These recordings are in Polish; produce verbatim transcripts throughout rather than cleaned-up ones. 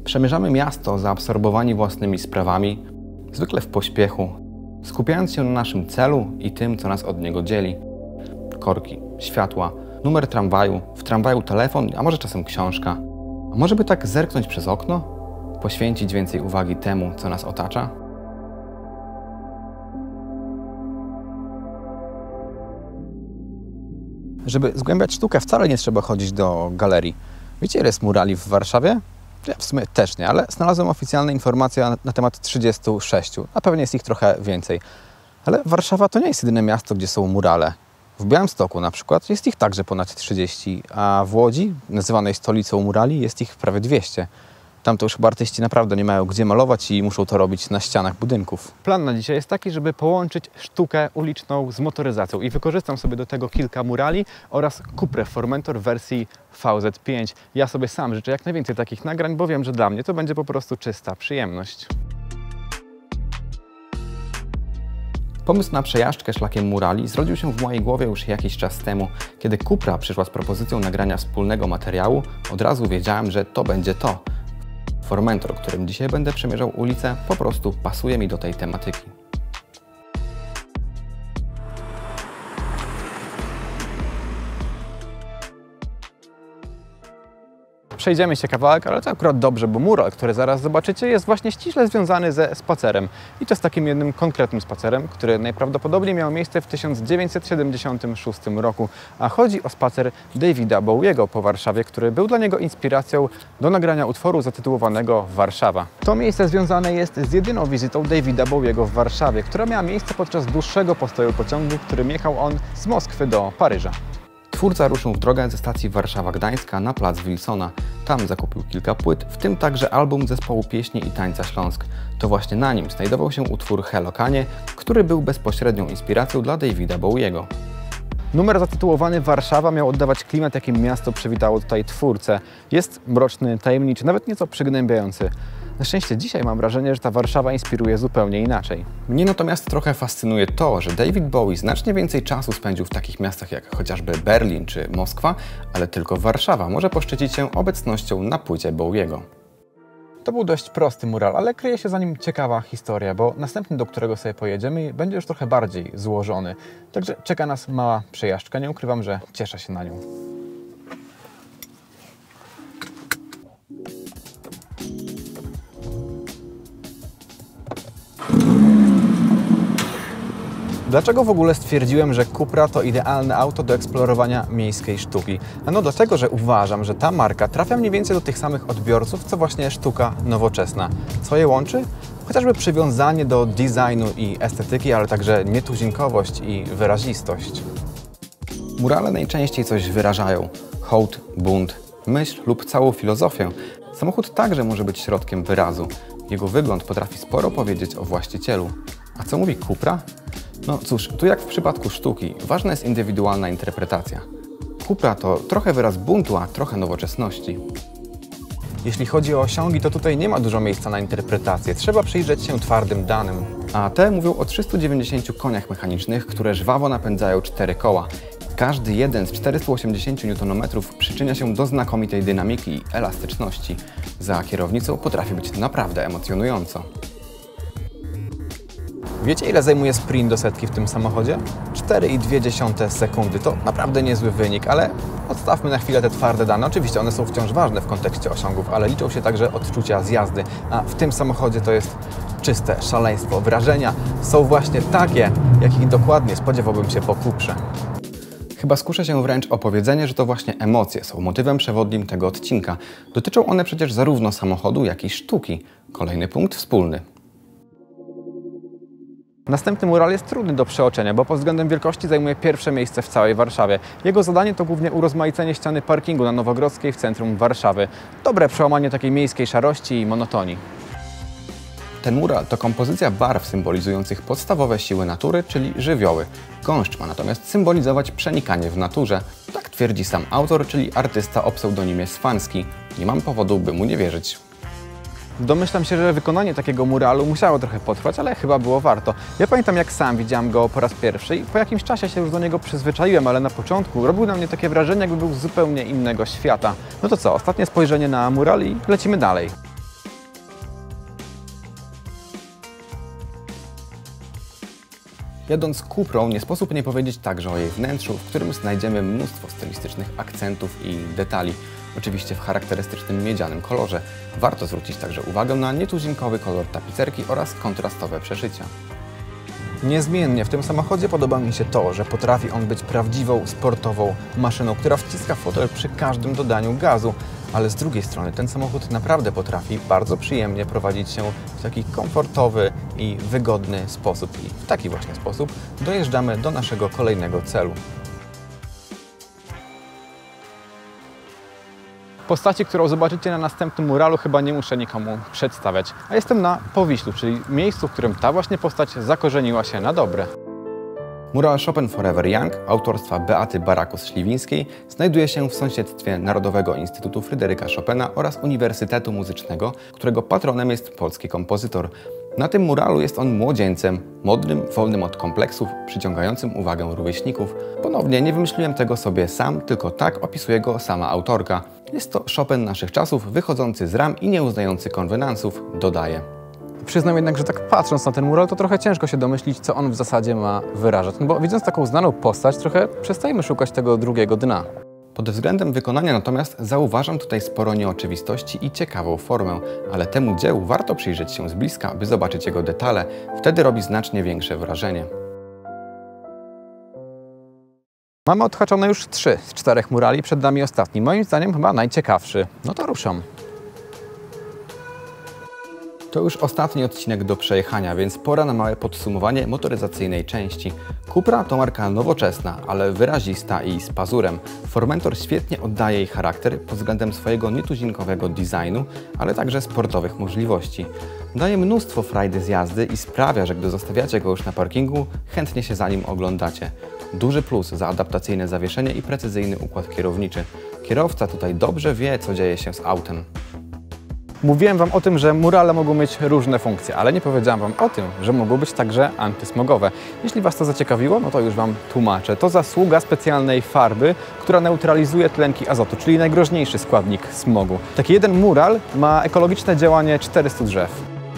Przemierzamy miasto zaabsorbowani własnymi sprawami, zwykle w pośpiechu, skupiając się na naszym celu i tym, co nas od niego dzieli. Korki, światła, numer tramwaju, w tramwaju telefon, a może czasem książka. A może by tak zerknąć przez okno? Poświęcić więcej uwagi temu, co nas otacza? Żeby zgłębiać sztukę, wcale nie trzeba chodzić do galerii. Wiecie, ile jest murali w Warszawie? Ja w sumie też nie, ale znalazłem oficjalne informacje na temat trzydziestu sześciu, a pewnie jest ich trochę więcej. Ale Warszawa to nie jest jedyne miasto, gdzie są murale. W Białymstoku na przykład jest ich także ponad trzydzieści, a w Łodzi, nazywanej stolicą murali, jest ich prawie dwieście. Tam to już chyba artyści naprawdę nie mają gdzie malować i muszą to robić na ścianach budynków. Plan na dzisiaj jest taki, żeby połączyć sztukę uliczną z motoryzacją i wykorzystam sobie do tego kilka murali oraz Cuprę Formentor w wersji V Z pięć. Ja sobie sam życzę jak najwięcej takich nagrań, bo wiem, że dla mnie to będzie po prostu czysta przyjemność. Pomysł na przejażdżkę szlakiem murali zrodził się w mojej głowie już jakiś czas temu. Kiedy Cupra przyszła z propozycją nagrania wspólnego materiału, od razu wiedziałem, że to będzie to. Formentor, którym dzisiaj będę przemierzał ulicę, po prostu pasuje mi do tej tematyki. Przejdziemy się kawałek, ale to akurat dobrze, bo mural, który zaraz zobaczycie, jest właśnie ściśle związany ze spacerem. I to z takim jednym konkretnym spacerem, który najprawdopodobniej miał miejsce w tysiąc dziewięćset siedemdziesiątym szóstym roku. A chodzi o spacer Davida Bowiego po Warszawie, który był dla niego inspiracją do nagrania utworu zatytułowanego Warszawa. To miejsce związane jest z jedyną wizytą Davida Bowiego w Warszawie, która miała miejsce podczas dłuższego postoju pociągu, którym jechał on z Moskwy do Paryża. Twórca ruszył w drogę ze stacji Warszawa-Gdańska na plac Wilsona. Tam zakupił kilka płyt, w tym także album zespołu Pieśni i Tańca Śląsk. To właśnie na nim znajdował się utwór Hello Kanie, który był bezpośrednią inspiracją dla Davida Bowiego. Numer zatytułowany Warszawa miał oddawać klimat, jakim miasto przywitało tutaj twórcę. Jest mroczny, tajemniczy, nawet nieco przygnębiający. Na szczęście dzisiaj mam wrażenie, że ta Warszawa inspiruje zupełnie inaczej. Mnie natomiast trochę fascynuje to, że David Bowie znacznie więcej czasu spędził w takich miastach jak chociażby Berlin czy Moskwa, ale tylko Warszawa może poszczycić się obecnością na płycie Bowiego. To był dość prosty mural, ale kryje się za nim ciekawa historia, bo następny, do którego sobie pojedziemy, będzie już trochę bardziej złożony. Także czeka nas mała przejażdżka, nie ukrywam, że cieszę się na nią. Dlaczego w ogóle stwierdziłem, że Cupra to idealne auto do eksplorowania miejskiej sztuki? No dlatego, że uważam, że ta marka trafia mniej więcej do tych samych odbiorców, co właśnie sztuka nowoczesna. Co je łączy? Chociażby przywiązanie do designu i estetyki, ale także nietuzinkowość i wyrazistość. Murale najczęściej coś wyrażają. Hołd, bunt, myśl lub całą filozofię. Samochód także może być środkiem wyrazu. Jego wygląd potrafi sporo powiedzieć o właścicielu. A co mówi Cupra? No cóż, tu jak w przypadku sztuki, ważna jest indywidualna interpretacja. Cupra to trochę wyraz buntu, a trochę nowoczesności. Jeśli chodzi o osiągi, to tutaj nie ma dużo miejsca na interpretację. Trzeba przyjrzeć się twardym danym. A te mówią o trzystu dziewięćdziesięciu koniach mechanicznych, które żwawo napędzają cztery koła. Każdy jeden z czterystu osiemdziesięciu niutonometrów przyczynia się do znakomitej dynamiki i elastyczności. Za kierownicą potrafi być naprawdę emocjonująco. Wiecie, ile zajmuje sprint do setki w tym samochodzie? cztery i dwie dziesiąte sekundy. To naprawdę niezły wynik, ale odstawmy na chwilę te twarde dane. Oczywiście one są wciąż ważne w kontekście osiągów, ale liczą się także odczucia z jazdy. A w tym samochodzie to jest czyste szaleństwo. Wrażenia są właśnie takie, jakich dokładnie spodziewałbym się po Cuprze. Chyba skuszę się wręcz o powiedzenie, że to właśnie emocje są motywem przewodnim tego odcinka. Dotyczą one przecież zarówno samochodu, jak i sztuki. Kolejny punkt wspólny. Następny mural jest trudny do przeoczenia, bo pod względem wielkości zajmuje pierwsze miejsce w całej Warszawie. Jego zadanie to głównie urozmaicenie ściany parkingu na Nowogrodzkiej w centrum Warszawy. Dobre przełamanie takiej miejskiej szarości i monotonii. Ten mural to kompozycja barw symbolizujących podstawowe siły natury, czyli żywioły. Gąszcz ma natomiast symbolizować przenikanie w naturze. Tak twierdzi sam autor, czyli artysta o pseudonimie Swanski. Nie mam powodu, by mu nie wierzyć. Domyślam się, że wykonanie takiego muralu musiało trochę potrwać, ale chyba było warto. Ja pamiętam, jak sam widziałem go po raz pierwszy i po jakimś czasie się już do niego przyzwyczaiłem, ale na początku robił na mnie takie wrażenie, jakby był z zupełnie innego świata. No to co, ostatnie spojrzenie na mural i lecimy dalej. Jadąc Cuprą, nie sposób nie powiedzieć także o jej wnętrzu, w którym znajdziemy mnóstwo stylistycznych akcentów i detali, oczywiście w charakterystycznym miedzianym kolorze. Warto zwrócić także uwagę na nietuzinkowy kolor tapicerki oraz kontrastowe przeszycia. Niezmiennie w tym samochodzie podoba mi się to, że potrafi on być prawdziwą, sportową maszyną, która wciska fotel przy każdym dodaniu gazu, ale z drugiej strony ten samochód naprawdę potrafi bardzo przyjemnie prowadzić się w taki komfortowy i wygodny sposób. I w taki właśnie sposób dojeżdżamy do naszego kolejnego celu. Postaci, którą zobaczycie na następnym muralu, chyba nie muszę nikomu przedstawiać. A jestem na Powiślu, czyli miejscu, w którym ta właśnie postać zakorzeniła się na dobre. Mural Chopin Forever Young autorstwa Beaty Barakus-Śliwińskiej znajduje się w sąsiedztwie Narodowego Instytutu Fryderyka Chopina oraz Uniwersytetu Muzycznego, którego patronem jest polski kompozytor. Na tym muralu jest on młodzieńcem, modnym, wolnym od kompleksów, przyciągającym uwagę rówieśników. Ponownie nie wymyśliłem tego sobie sam, tylko tak opisuje go sama autorka. Jest to Chopin naszych czasów, wychodzący z ram i nieuznający konwenansów, dodaje. Przyznam jednak, że tak patrząc na ten mural, to trochę ciężko się domyślić, co on w zasadzie ma wyrażać. No bo widząc taką znaną postać, trochę przestajemy szukać tego drugiego dna. Pod względem wykonania natomiast zauważam tutaj sporo nieoczywistości i ciekawą formę, ale temu dziełu warto przyjrzeć się z bliska, by zobaczyć jego detale. Wtedy robi znacznie większe wrażenie. Mamy odhaczone już trzy z czterech murali, przed nami ostatni. Moim zdaniem chyba najciekawszy. No to ruszam. To już ostatni odcinek do przejechania, więc pora na małe podsumowanie motoryzacyjnej części. Cupra to marka nowoczesna, ale wyrazista i z pazurem. Formentor świetnie oddaje jej charakter pod względem swojego nietuzinkowego designu, ale także sportowych możliwości. Daje mnóstwo frajdy z jazdy i sprawia, że gdy zostawiacie go już na parkingu, chętnie się za nim oglądacie. Duży plus za adaptacyjne zawieszenie i precyzyjny układ kierowniczy. Kierowca tutaj dobrze wie, co dzieje się z autem. Mówiłem Wam o tym, że murale mogą mieć różne funkcje, ale nie powiedziałem Wam o tym, że mogą być także antysmogowe. Jeśli Was to zaciekawiło, no to już Wam tłumaczę. To zasługa specjalnej farby, która neutralizuje tlenki azotu, czyli najgroźniejszy składnik smogu. Taki jeden mural ma ekologiczne działanie czterystu drzew.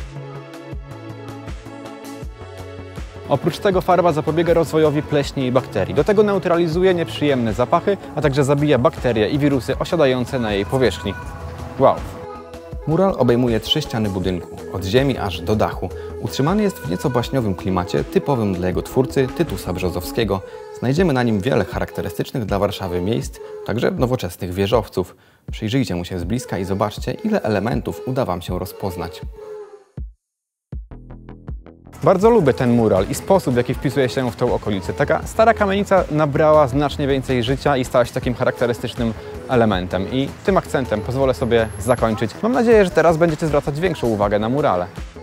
Oprócz tego farba zapobiega rozwojowi pleśni i bakterii. Do tego neutralizuje nieprzyjemne zapachy, a także zabija bakterie i wirusy osiadające na jej powierzchni. Wow! Mural obejmuje trzy ściany budynku, od ziemi aż do dachu. Utrzymany jest w nieco baśniowym klimacie, typowym dla jego twórcy, Tytusa Brzozowskiego. Znajdziemy na nim wiele charakterystycznych dla Warszawy miejsc, także nowoczesnych wieżowców. Przyjrzyjcie mu się z bliska i zobaczcie, ile elementów uda Wam się rozpoznać. Bardzo lubię ten mural i sposób, w jaki wpisuje się w tą okolicę. Taka stara kamienica nabrała znacznie więcej życia i stała się takim charakterystycznym elementem. I tym akcentem pozwolę sobie zakończyć. Mam nadzieję, że teraz będziecie zwracać większą uwagę na murale.